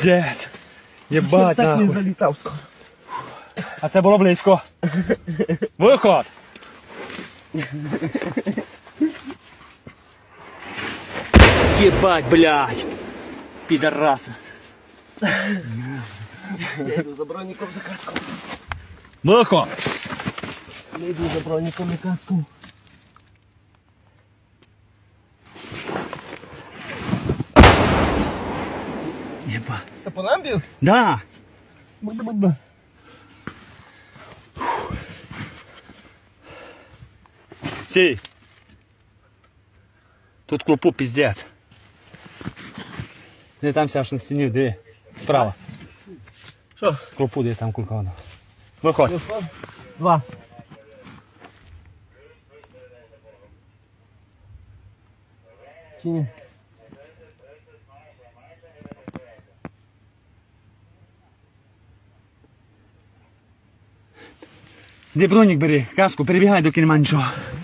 Піздець. Єбать так не нахуй. залітав скоро. А це було близько. Виход. Єбать, блядь. Підараса. Я йду за броніком, за каском. Виход. Я йду за броніком і каском. Єбать. Це по нам б'ють? Да. Бу-бу-бу. Сій. Тут клопу піздець. Де там аж на стіні, диви. Справа. Що? Клопу, де там кулька вона. Виходь. Два. Чи ні? Де бронік бери, каску, перебігай, доки нема нічого.